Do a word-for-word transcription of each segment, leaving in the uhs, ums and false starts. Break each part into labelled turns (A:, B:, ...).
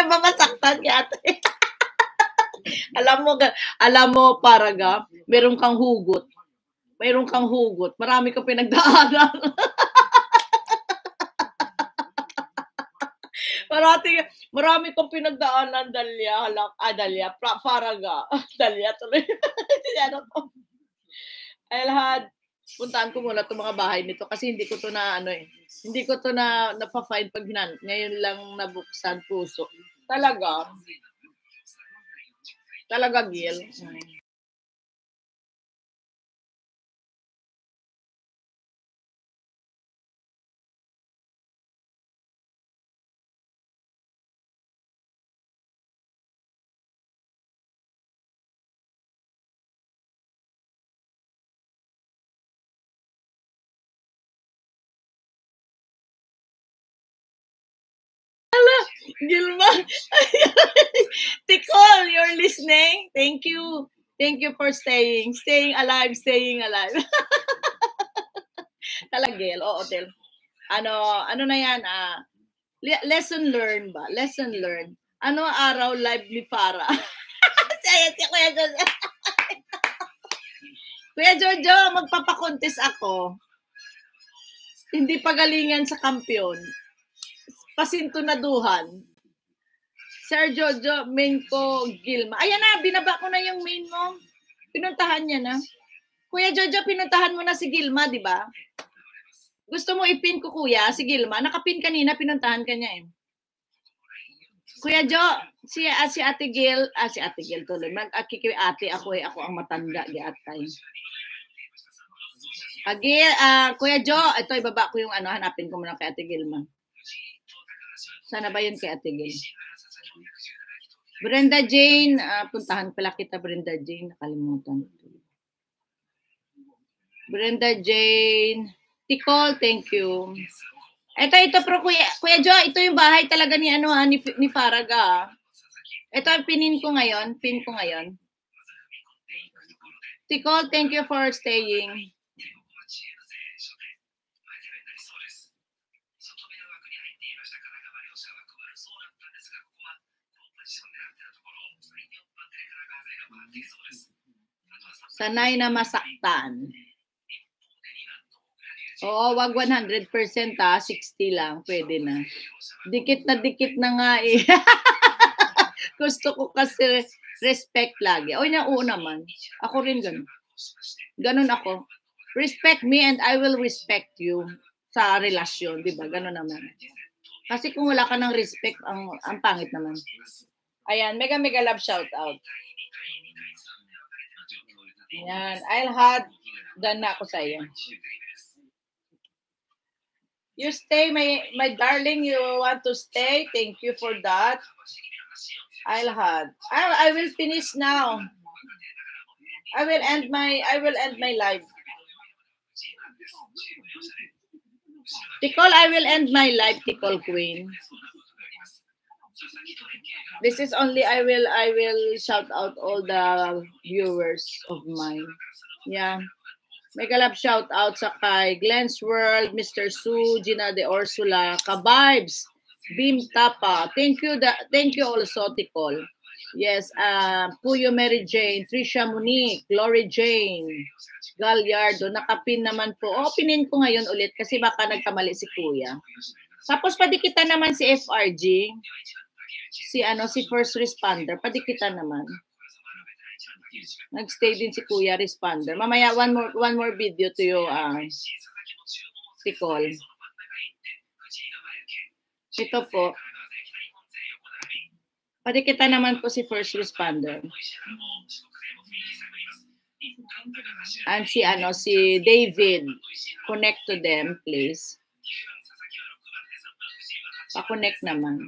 A: ka ba masaktan kay ate? alam mo, alam mo, Paraga, meron kang hugot. Meron kang hugot. Marami kang pinagdaanan. Marami, marami kang pinagdaanan, Dalia. Ah, Dalia. Paraga. Dalia tuloy. Ano to? Elhad, puntaan ko muna itong mga bahay nito kasi hindi ko to na ano eh. Hindi ko to na napa-find pag hinan. Ngayon lang nabuksan puso. Talaga. Talaga, Gil. Hmm. Gilma, Ticol, you're listening. Thank you. Thank you for staying. Staying alive, staying alive. Talagil, oo, Tel. Ano, ano na yan, ah, lesson learned ba? Lesson learned. Ano araw live ni Farah? Saya si Kuya Jojo. Kuya Jojo, magpapakontes ako. Hindi pagalingan sa kampiyon. Pasintunaduhan. Sir Jojo, main ko, Gilma. Ayan na, binaba ko na yung main mo. Pinuntahan niya na. Kuya Jojo, pinuntahan mo na si Gilma, di ba? Gusto mo ipin ko, kuya, si Gilma? Nakapin kanina, pinuntahan ka niya eh. Kuya Jo, si, uh, si Ate Gil, ah, si Ate Gil tuloy. Mag-akikiwi ate, ako eh, ako ang matanda, di atay. Agil, uh, Kuya Jo, ito, ibaba ko yung ano, hanapin ko muna kay Ate Gilma. Sana ba yun kay Ate Gil? Brenda Jane, uh, puntahan pala kita, Brenda Jane, nakalimutan. Brenda Jane, Ticol, thank you. Ito, ito, pro, Kuya, Kuya Jo, ito yung bahay talaga ni, ano, ha, ni, ni Faraga. Ito, pinin ko ngayon, pin ko ngayon. Ticol, thank you for staying. Sanay na masaktan. Oo, wag one hundred percent ha, sixty lang, pwede na. Dikit na dikit na nga eh. Gusto ko kasi respect lagi. O na, oo naman. Ako rin ganun. Ganun ako. Respect me and I will respect you sa relasyon, di ba? Ganun naman. Kasi kung wala ka ng respect, ang, ang pangit naman. Ayan, mega mega love shout out. Ayan, I'll have done na ako sa iyo. You stay, my my darling. You want to stay? Thank you for that. I'll have. I I will finish now. I will end my I will end my live. Ticol, I will end my live, Ticol Queen. This is only I will I will shout out all the viewers of mine. Yeah. Mega love shout out sa kay Glenn's World, Mister Su, Gina de Ursula, Kabibes, Bim Tapa. Thank you, da, thank you also, Ticol. Yes, uh, Puyo Mary Jane, Trisha Monique, Glory Jane, Gallardo, nakapin naman po. O, pinin ko ngayon ulit kasi baka nagkamali si Kuya. Tapos padikitan naman si F R G, si ano si First Responder, padikitan naman. Nagstay din si Kuya Responder. Mamaya one more one more video to you, uh, Ticol. Ito po. Padikita naman po si First Responder. And si ano si David, connect to them please. Pa-connect naman.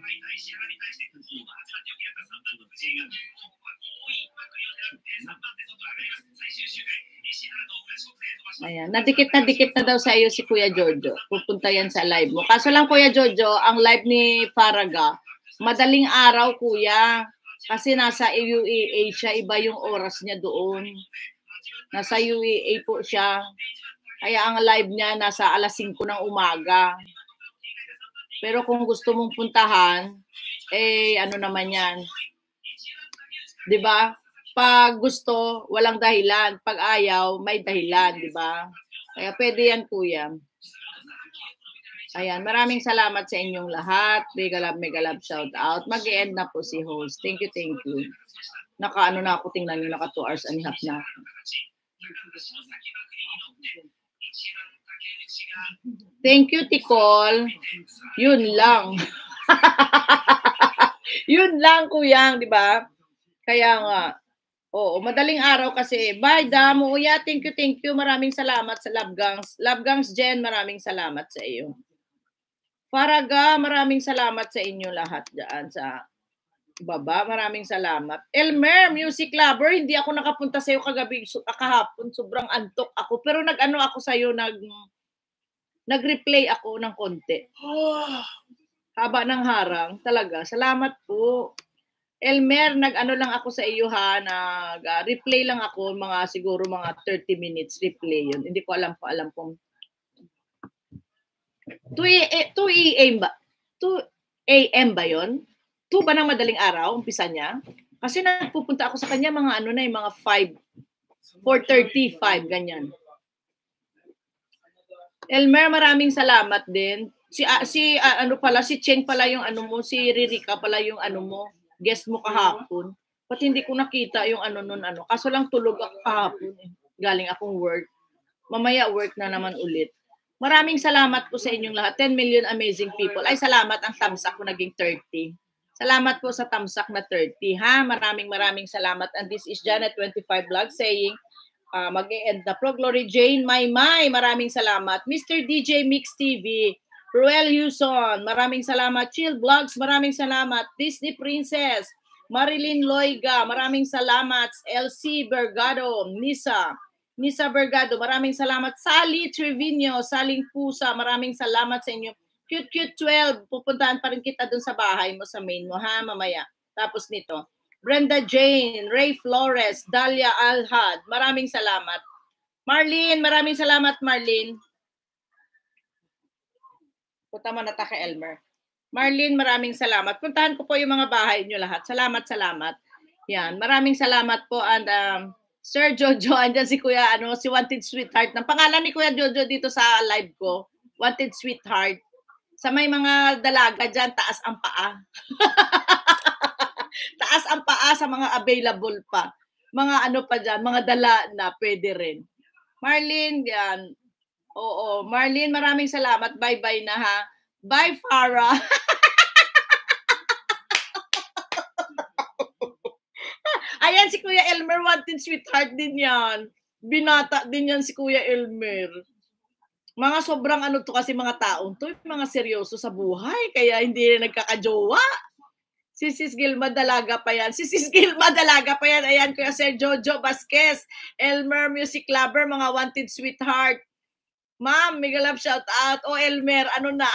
A: Ayan, nadikit na dikit na daw sa iyo si Kuya Jojo. Pupunta yan sa live mo. Kaso lang Kuya Jojo, ang live ni Faraga, madaling araw Kuya. Kasi nasa U A A siya, iba yung oras niya doon. Nasa U A A po siya. Kaya ang live niya nasa alas singko ng umaga. Pero kung gusto mong puntahan, eh, ano naman yan. Di ba? Pag gusto, walang dahilan. Pag ayaw, may dahilan, di ba? Kaya pwede yan, kuya. Ayan, maraming salamat sa inyong lahat. Mega love, mega love, shout out. Mag-e-end na po si host. Thank you, thank you. Naka-ano na ako, tingnan nyo, naka two hours and a half na ako. Thank you, Tikol. Yun lang. Yun lang, kuyang, di ba? Kaya nga, oo, madaling araw kasi. Bye, Damo. Uya, thank you, thank you. Maraming salamat sa Love Gangs. Love Gangs, Jen, maraming salamat sa iyo. Faraga, maraming salamat sa inyo lahat dyan sa baba. Maraming salamat. Elmer, music lover, hindi ako nakapunta sa iyo kagabi, kahapon. Sobrang antok ako. Pero nag-ano ako sa iyo, nag nag-replay ako ng konti. Haba ng harang, talaga. Salamat po. Elmer, nag-ano lang ako sa iyo ha, nag-replay uh, lang ako, mga siguro mga thirty minutes replay yun. Hindi ko alam pa, alam kung two a m ba? two a m ba yun? two ba ng madaling araw, umpisa niya? Kasi nagpupunta ako sa kanya mga ano na yung mga five, four thirty-five, ganyan. Elmer, maraming salamat din. Si uh, si uh, ano pala, si Cheng pala yung ano mo, si Ririka pala yung ano mo, guest mo kahapon. Pati hindi ko nakita yung ano nun ano. Kaso lang tulog ako kahapon eh. Galing akong work. Mamaya work na naman ulit. Maraming salamat po sa inyong lahat. ten million amazing people. Ay, salamat, ang tamsak ko naging thirty. Salamat po sa tamsak na thirty, ha? Maraming maraming salamat. And this is Janet twenty-five Vlog saying, uh, mag-e-end na pro. Glory Jane, my my, maraming salamat. Mister D J Mix T V, Ruel Yuson, maraming salamat. Chill Vlogs, maraming salamat. Disney Princess, Marilyn Loiga, maraming salamat. L C Bergado, Nisa, Nisa Bergado, maraming salamat. Sally Trevino, Saling Pusa, maraming salamat sa inyo. Cute Cute twelve, pupuntahan pa rin kita dun sa bahay mo, sa main mo, ha, mamaya. Tapos nito, Brenda Jane, Ray Flores, Dalia Alhad, maraming salamat. Marlene, maraming salamat, Marlene. Punta mo na ta kay Elmer. Marlene, maraming salamat. Puntahan ko po yung mga bahay nyo lahat. Salamat, salamat. Yan, maraming salamat po. And um, Sir Jojo, andyan si Kuya, ano, si Wanted Sweetheart. Ang pangalan ni Kuya Jojo dito sa live ko, Wanted Sweetheart. Sa may mga dalaga dyan, taas ang paa. Taas ang paa sa mga available pa. Mga ano pa dyan, mga dala na pwede rin. Marlene, yan. Oo, Marlene, maraming salamat. Bye-bye na, ha. Bye, Farah. Ayan, si Kuya Elmer, Wanted Sweetheart din yan. Binata din yan si Kuya Elmer. Mga sobrang ano to kasi mga taong to, mga seryoso sa buhay, kaya hindi na nagkakajowa. Si Sis Gilma dalaga pa yan. Si Sis Gilma dalaga pa yan. Ayan, Kuya Sir Jojo Vasquez, Elmer Music Lover, mga Wanted Sweetheart. Ma'am, mega love shout out. O Elmer, ano na?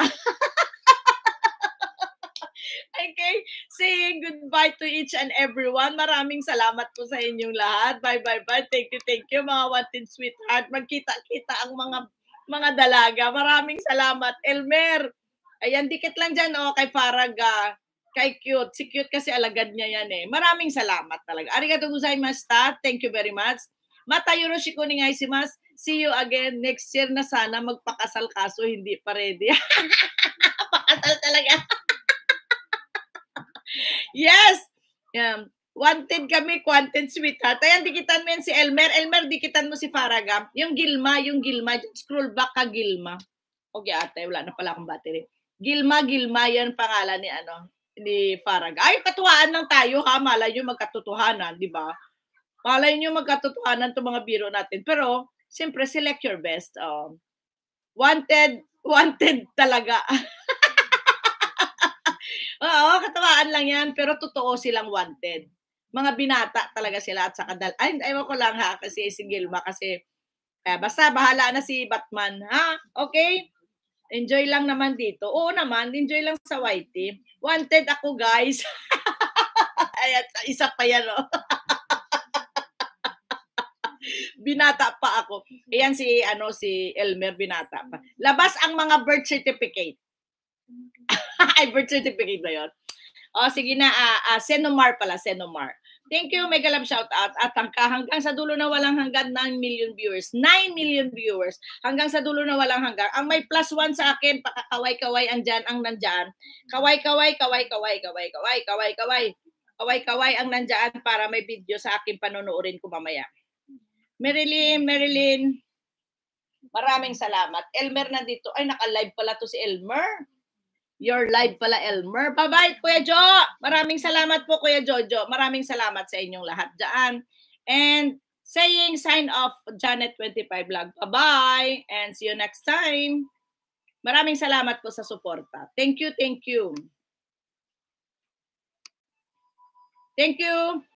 A: Okay, saying goodbye to each and everyone. Maraming salamat po sa inyong lahat. Bye, bye, bye. Thank you, thank you, mga Wanted Sweetheart. Magkita-kita ang mga mga dalaga. Maraming salamat. Elmer, ayan, dikit lang dyan, oh, kay Faraga. Kay Cute. Si Cute kasi alagad niya yan eh. Maraming salamat talaga. Arigatou gozaimashita. Thank you very much. Mata yoroshiku onegaishimasu. See you again next year na sana magpakasal, kaso hindi pa ready. Pakasal talaga. Yes! Um, wanted kami, Wanted Sweetheart. Ayan, dikitan mo yan si Elmer. Elmer, dikitan mo si Faraga. Yung Gilma, yung Gilma. Scroll back ka, Gilma. Okay, ate, wala na pala akong battery. Gilma, Gilma, yan pangalan ni ano, ni Faraga. Ay, katuwaan lang tayo, ha? Malay nyo magkatotohanan, di ba? Malay nyo magkatotohanan itong mga biro natin. Pero, siyempre, select your best. Um, wanted, wanted talaga. Oo, katawaan lang yan, pero totoo silang wanted. Mga binata talaga sila at saka dal. Ay, ayaw ko lang ha, kasi si Gilma, kasi eh, basta bahala na si Batman, ha? Okay? Enjoy lang naman dito. Oo naman, enjoy lang sa Whitey. Wanted ako, guys. Ayan, isa pa yan, oh. Binata pa ako. Ayan si, ano, si Elmer, binata pa. Labas ang mga birth certificate. Ay, birth certificate ba yun? O, sige na, uh, uh, Senomar pala, Senomar. Thank you, mega love shout out. At hanggang sa dulo na walang hanggan, nine million viewers. nine million viewers. Hanggang sa dulo na walang hanggan. Ang may plus one sa akin, pakakaway-kaway ang dyan, ang nandyan. Kaway-kaway, kaway-kaway, kaway-kaway, kaway-kaway. Kaway-kaway ang nandyan para may video sa akin panonoorin ko mamaya. Marilyn, Marilyn, maraming salamat. Elmer nandito. Ay, naka-live pala to si Elmer. Your live pala, Elmer. Bye-bye, Kuya Jo. Maraming salamat po, Kuya Jojo. Maraming salamat sa inyong lahat dyan. And saying sign off, Janet twenty-five Vlog. Bye-bye. And see you next time. Maraming salamat po sa suporta. Thank you, thank you. Thank you.